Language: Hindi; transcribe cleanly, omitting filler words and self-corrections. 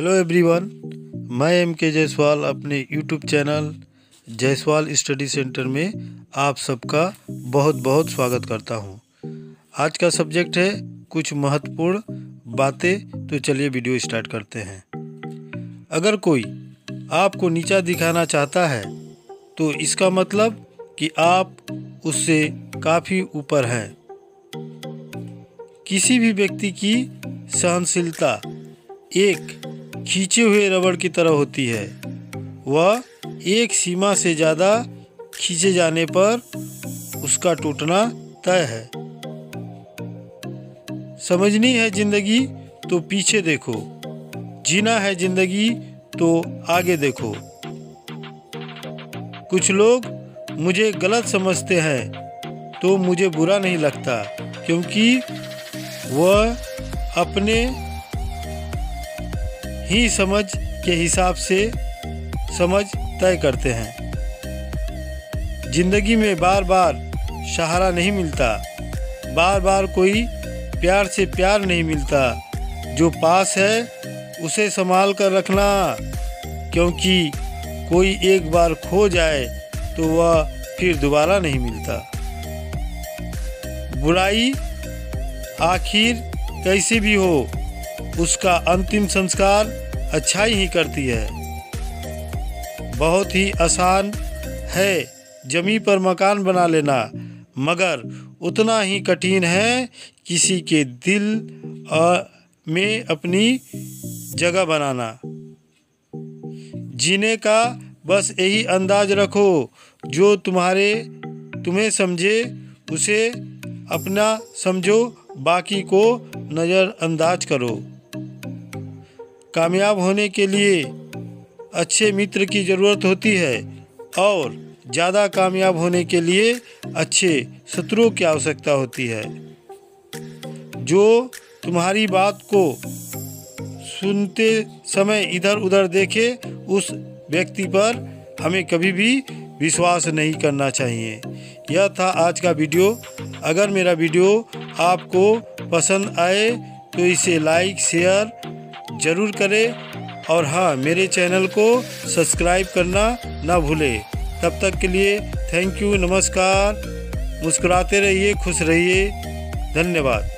हेलो एवरीवन, मैं एम.के. जायसवाल अपने YouTube channel Jaiswal study centre में आप सबका बहुत बहुत स्वागत करता हूं। आज का सब्जेक्ट है कुछ महत्वपूर्ण बातें। तो चलिए वीडियो स्टार्ट करते हैं। अगर कोई आपको नीचा दिखाना चाहता है तो इसका मतलब कि आप उससे काफ़ी ऊपर हैं। किसी भी व्यक्ति की सहनशीलता एक खींचे हुए रबड़ की तरह होती है। वह एक सीमा से ज़्यादा खींचे जाने पर उसका टूटना तय है। समझनी है ज़िंदगी तो पीछे देखो, जीना है ज़िंदगी तो आगे देखो। कुछ लोग मुझे गलत समझते हैं तो मुझे बुरा नहीं लगता, क्योंकि वह अपने ही समझ के हिसाब से समझ तय करते हैं। जिंदगी में बार बार सहारा नहीं मिलता, बार बार कोई प्यार से प्यार नहीं मिलता। जो पास है उसे संभाल कर रखना, क्योंकि कोई एक बार खो जाए तो वह फिर दोबारा नहीं मिलता। बुराई आखिर कैसे भी हो, उसका अंतिम संस्कार अच्छाई ही करती है। बहुत ही आसान है जमीन पर मकान बना लेना, मगर उतना ही कठिन है किसी के दिल में अपनी जगह बनाना। जीने का बस यही अंदाज रखो, जो तुम्हें समझे उसे अपना समझो, बाकी को नज़रअंदाज करो। कामयाब होने के लिए अच्छे मित्र की ज़रूरत होती है और ज़्यादा कामयाब होने के लिए अच्छे शत्रुओं की आवश्यकता होती है। जो तुम्हारी बात को सुनते समय इधर उधर देखे, उस व्यक्ति पर हमें कभी भी विश्वास नहीं करना चाहिए। यह था आज का वीडियो। अगर मेरा वीडियो आपको पसंद आए तो इसे लाइक शेयर ज़रूर करें, और हाँ, मेरे चैनल को सब्सक्राइब करना ना भूलें। तब तक के लिए थैंक यू, नमस्कार। मुस्कुराते रहिए, खुश रहिए। धन्यवाद।